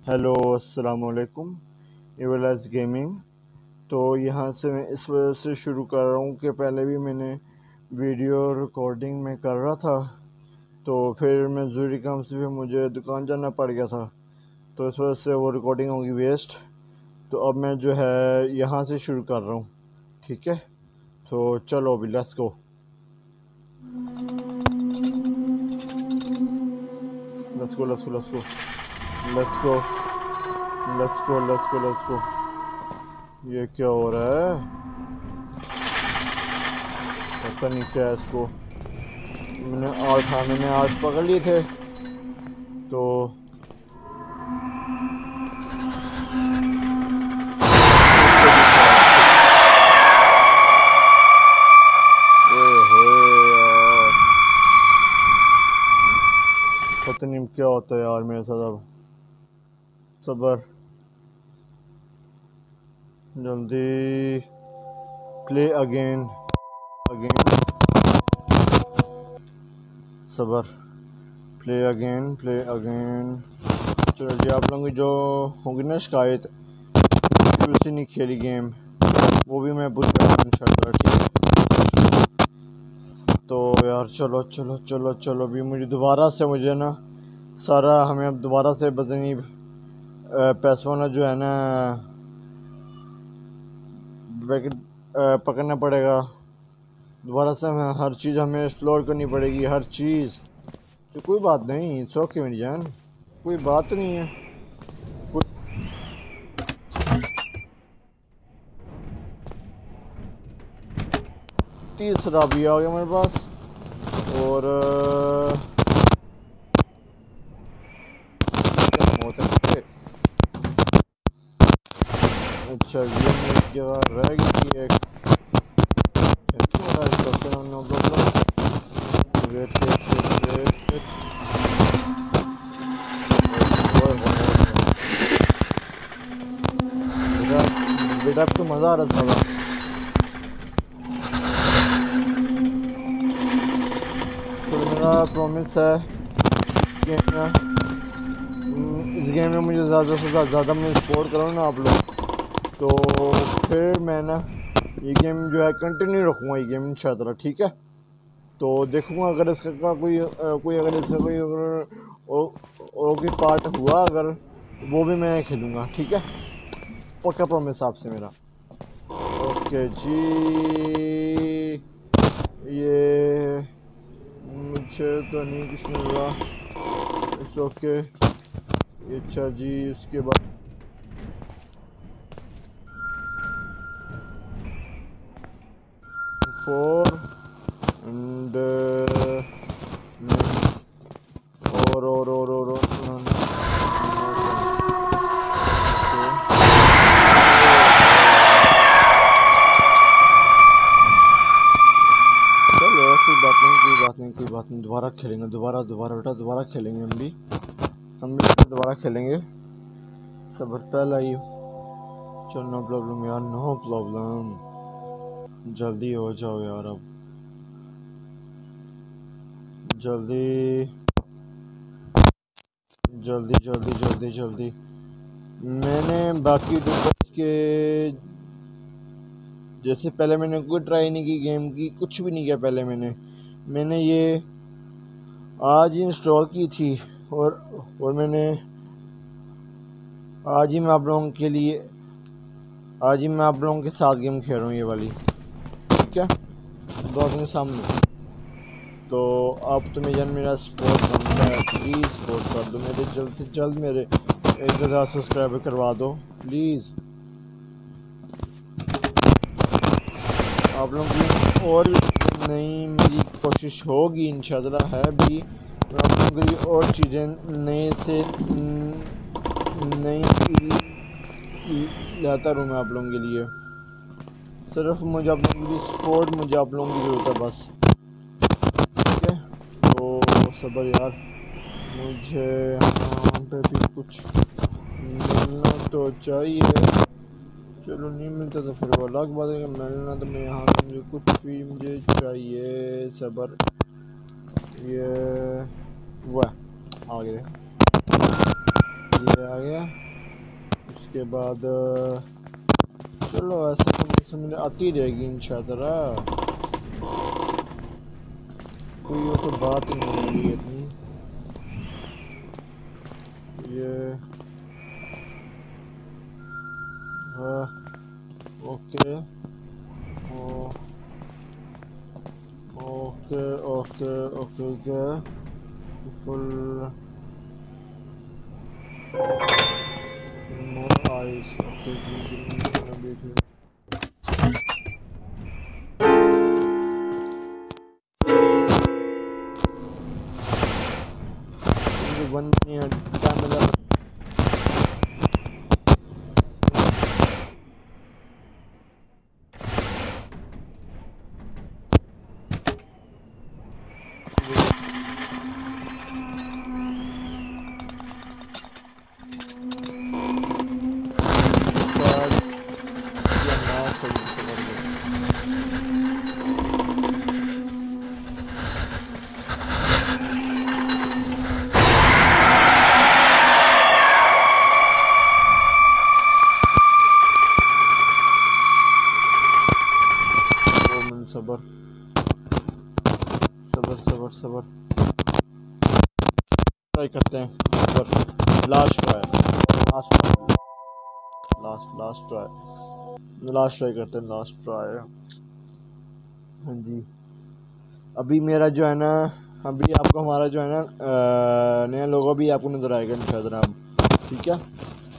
Hello अस्सलाम वालेकुम। एवलास गेमिंग। तो यहाँ से मैं इस वजह से शुरू कर रहा हूँ कि पहले भी मैंने वीडियो रिकॉर्डिंग में कर रहा था, तो फिर मैं ज़रूरी काम से फिर मुझे दुकान जाना पड़ गया था, तो इस वजह से वो रिकॉर्डिंग होगी वेस्ट। तो अब मैं जो है यहाँ से शुरू कर रहा हूँ, ठीक है। तो चलो अभी let's go let's go let's go let's go let's go let's go let's go let's go. ये क्या हो रहा है? पता नहीं क्या है इसको। मैंने आज पकड़ लिए थे, तो इससे भी खराब थे। ओए होए यार, पता नहीं क्या होता है यार मेरे साथ अब। सबर, जल्दी प्ले अगेन अगेन। सबर, प्ले अगेन प्ले अगेन। चलो जी, आप लोगों की जो होगी ना शिकायत उसी नहीं खेली गेम, वो भी मैं पूरी करूँगा इंशाल्लाह, ठीक है। तो यार चलो चलो चलो चलो, भी मुझे दोबारा से मुझे ना सारा हमें अब दोबारा से बदनी पैसों ना जो है ना ब्रैकेट पकड़ना पड़ेगा। दोबारा से हमें हर चीज़ हमें एक्सप्लोर करनी पड़ेगी, हर चीज़। तो कोई बात नहीं, सो के मेरी जान, कोई बात नहीं है। कोई तीसरा भी आ गया मेरे पास, और क्या होता है। अच्छा, ये मेरी जगह रह गई थी एक। No problem. Wait wait wait wait wait. बेटा बेटा, अब तो मज़ा आ रहा था। तो मेरा प्रॉमिस है कि इस गेम में मुझे ज़्यादा से ज़्यादा मुझे सपोर्ट करो ना आप लोग, तो फिर मैं ना ये गेम जो है कंटिन्यू रखूँगा, ये गेम इंशाल्लाह, ठीक है। तो देखूँगा अगर इसका कोई अगर इसका कोई कोई पार्ट हुआ अगर, वो भी मैं खेलूँगा, ठीक है। पक्का प्रॉमिस आपसे मेरा। ओके जी, ये मुझे तो नहीं कुछ मिल रहा। It's okay. अच्छा जी, उसके बाद 4 एंड और चलो कोई बात नहीं, कोई बात नहीं, कोई बात नहीं। दोबारा खेलेंगे, दोबारा दोबारा बेटा, दोबारा खेलेंगे हम भी दोबारा खेलेंगे। सबर पहला ही। चलो नो प्रॉब्लम यार, नो प्रॉब्लम। जल्दी हो जाओ यार अब, जल्दी जल्दी जल्दी जल्दी जल्दी। मैंने बाकी यूट्यूबर्स के जैसे पहले मैंने कोई ट्राई नहीं की गेम की, कुछ भी नहीं किया पहले। मैंने ये आज ही इंस्टॉल की थी, और मैंने आज ही मैं आप लोगों के लिए आज ही मैं आप लोगों के साथ गेम खेल रहा हूँ, ये वाली, ठीक है, दोस्तों के सामने। तो आप तो मेरा मेरा सपोर्ट बनता है, प्लीज़ सपोर्ट कर दो मेरे, जल्द से जल्द मेरे 1000 सब्सक्राइबर करवा दो प्लीज़। आप लोगों की और भी नई मेरी कोशिश होगी इंशाल्लाह, है भी। मैं आप लोगों के लिए और चीज़ें नए से नई लाता रहूँ मैं आप लोगों के लिए। सिर्फ मुझे आप लोगों की सपोर्ट, मुझे आप लोगों की ज़रूरत है बस, ठीक है। तो सबर यार, मुझे यहाँ पे भी कुछ मिलना तो चाहिए। चलो नहीं मिलता तो फिर वो अलग बात है कि मिलना तो मैं यहाँ से मुझे कुछ भी मुझे चाहिए। सबर, ये वह आ गए, आ गया। उसके बाद चलो ऐसे तो समझ आती रहेगी इंशाअल्लाह, कोई वो तो बात ही नहीं हो रही है इतनी। ये ओके ओके ओके ओके क्या full more ice okay one time मिला। सबर सबर सबर सबर ट्राई करते हैं। सबर लास्ट ट्राई लास्ट ट्राई करते हैं लास्ट ट्राई। हाँ जी, अभी मेरा जो है ना, अभी आपको हमारा जो है ना नया लोगो भी आपको नज़र आएगा इंशाअल्लाह। ठीक है,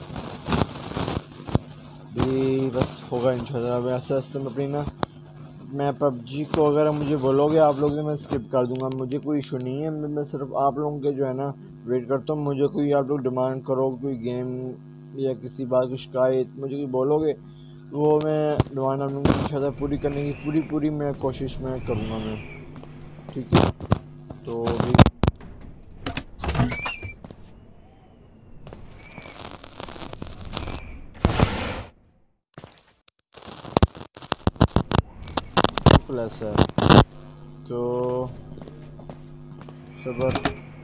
अभी बस होगा इंशाअल्लाह। वैसे ऐसे में अपनी ना, मैं पबजी को अगर मुझे बोलोगे आप लोग तो मैं स्किप कर दूंगा, मुझे कोई इशू नहीं है। मैं सिर्फ आप लोगों के जो है ना वेट करता हूँ। मुझे कोई आप लोग डिमांड करो, कोई गेम या किसी बात की शिकायत मुझे कोई बोलोगे, वो मैं डिमांड आप लोगों की इंशाअल्लाह पूरी करने की पूरी मैं कोशिश में करूँगा मैं। ठीक है, तो अभी प्लस है तो सबर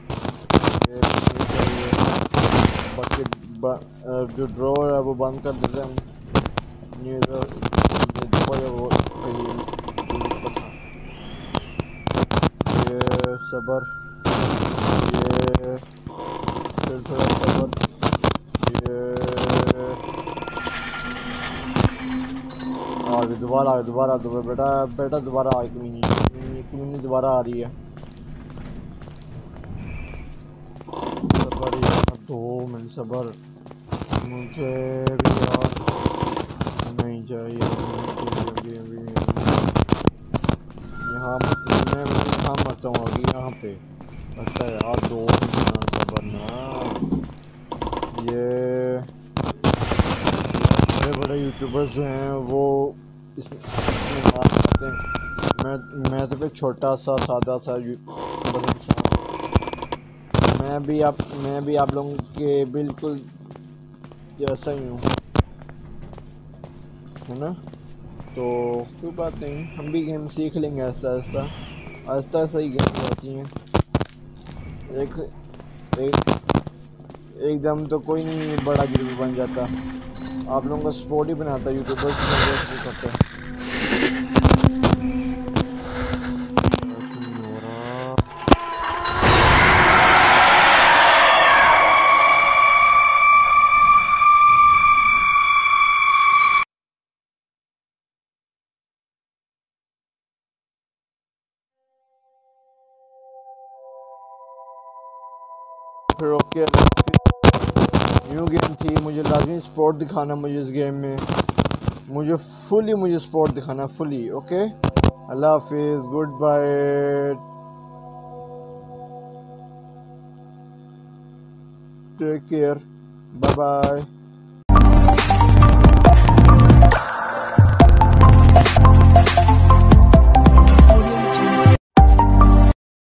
बकेट जो ड्रॉर है वो बंद कर देते हैं हम। ये वो ये सबर, ये फिर थोड़ा सबर, ये दोबारा बेटा बेटा दोबारा आ कमीनी दोबारा आ रही है। सबर यार 2 मिनट सबर, मुझे भी यार नहीं चाहिए यहाँ मैं यहाँ मरता हूँ अभी यहाँ पे। अच्छा यार 2 मिनट सबर ना। ये बड़े बड़े यूट्यूबर्स जो हैं वो इसमें मार खाते हैं। मैं तो फिर छोटा सा सादा सा यूट्यूबर इंसान, मैं भी आप लोगों के बिल्कुल जैसा ही हूँ, है ना। तो कोई बात नहीं, हम भी गेम सीख लेंगे आहिस्ता आहिस्ता ही गेम होती हैं। एक एक एकदम तो कोई नहीं बड़ा यूट्यूबर बन जाता, आप लोगों का सपोर्ट ही बनाता है यूट्यूबर्स करते हैं। फिर ओके, न्यू गेम थी, मुझे लाजमी सपोर्ट दिखाना मुझे इस गेम में, मुझे सपोर्ट दिखाना फुली। ओके, अल्लाह हाफिज़, good bye, take care, bye bye.